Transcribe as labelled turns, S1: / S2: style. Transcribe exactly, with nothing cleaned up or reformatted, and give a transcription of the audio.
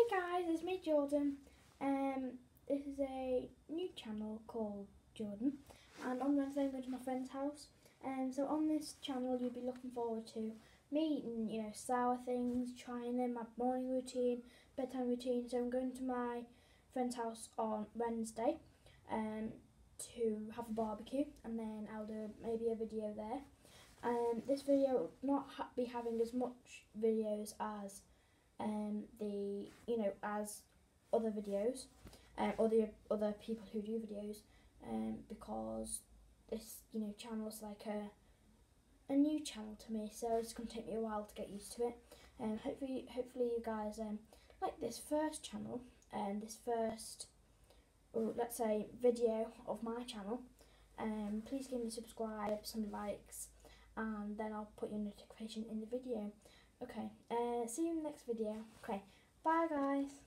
S1: Guys, it's me Jordan. Um, this is a new channel called Jordan, and on Wednesday I'm going to my friend's house. And um, so on this channel you'll be looking forward to me eating, you know, sour things, trying them, my morning routine, bedtime routine. So I'm going to my friend's house on Wednesday um, to have a barbecue, and then I'll do maybe a video there. Um, this video will not ha be having as much videos as um, the you know as other videos, um, or the other people who do videos, um, because this you know channel's like a a new channel to me, so it's gonna take me a while to get used to it. And um, hopefully, hopefully you guys um, like this first channel and this first, or let's say, video of my channel. Um, please give me subscribe, some likes, and then I'll put your notification in the video. Okay, uh, see you in the next video. Okay, bye guys.